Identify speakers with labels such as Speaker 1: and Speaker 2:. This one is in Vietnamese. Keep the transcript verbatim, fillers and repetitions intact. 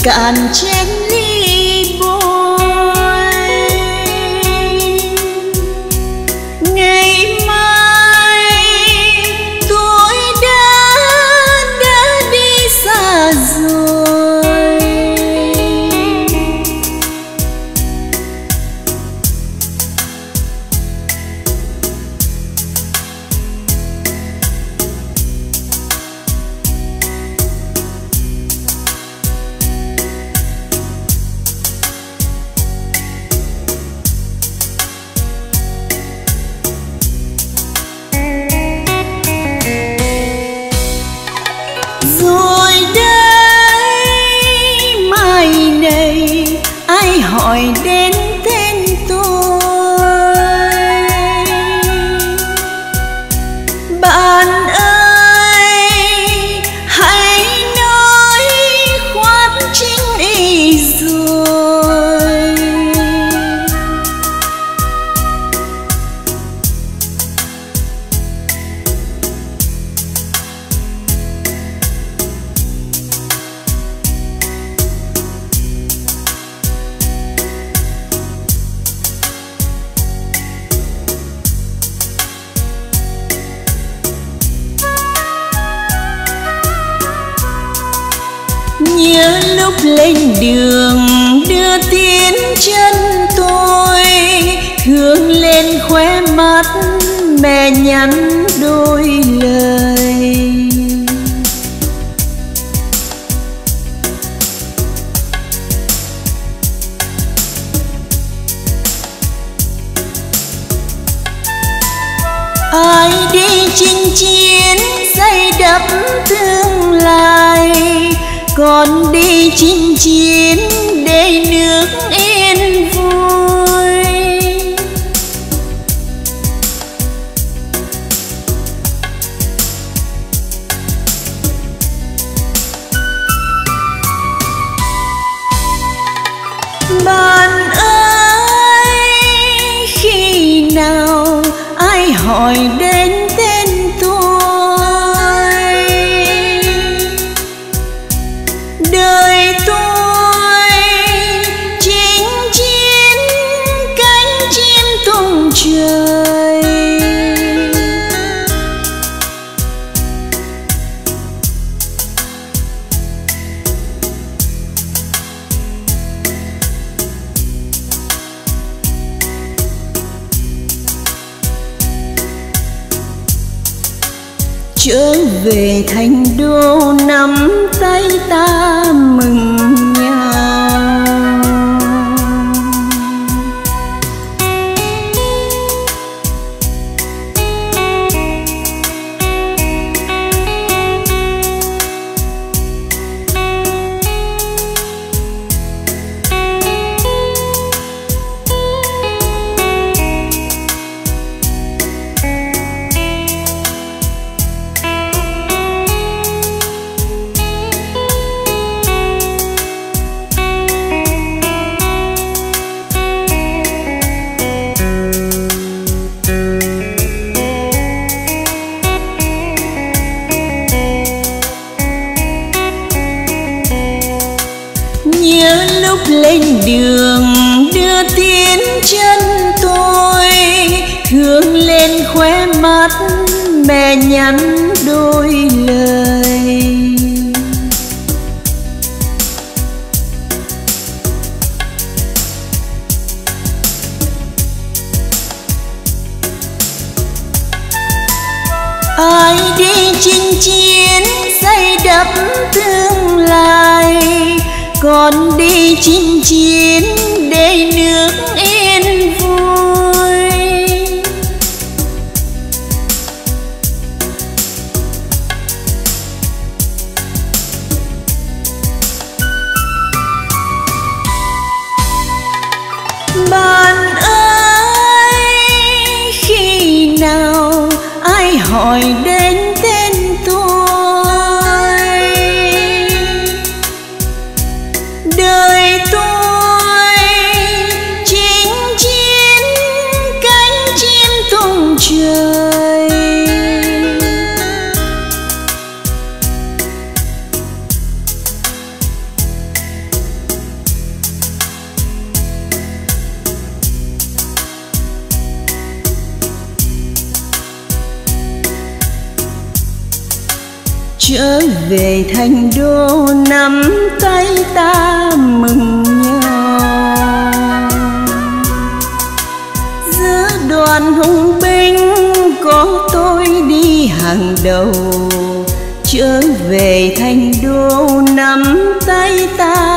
Speaker 1: cạn chén ly bôi. Ngày mai tôi đã đã đi xa rồi. Rồi đây mai này ai hỏi đến tên tôi. Bạn ơi hãy nói khoát chính ý rồi. Nhớ lúc lên đường đưa tiến chân tôi, hướng lên khóe mắt mẹ nhắn đôi lời. Ai đi chinh chiến xây đắp tương lai, con đi chinh chiến để nước yên vui. Bạn ơi khi nào ai hỏi đến tên tôi. Đời tôi chinh chiến cánh chim tung trời. Trở về thành đô nắm tay ta mừng nhau. Nhớ lúc lên đường đưa tiến chân tôi, hướng lên khóe mắt mẹ nhắn đôi lời. Ai đi chinh chiến xây đắp tương lai, con đi chinh chiến để nước yên vui. Bạn ơi khi nào ai hỏi đến tên tôi. Đời tôi chinh chiến cánh chim tung trời. trở về thành đô nắm tay ta mừng nhau. Giữa đoàn hùng binh có tôi đi hàng đầu, trở về thành đô nắm tay ta